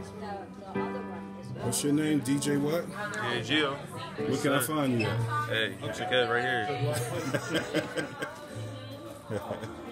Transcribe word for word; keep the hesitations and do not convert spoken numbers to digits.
What's your name? D J what? Yeah, Gio. Where can I find you at? Hey, you check it right here.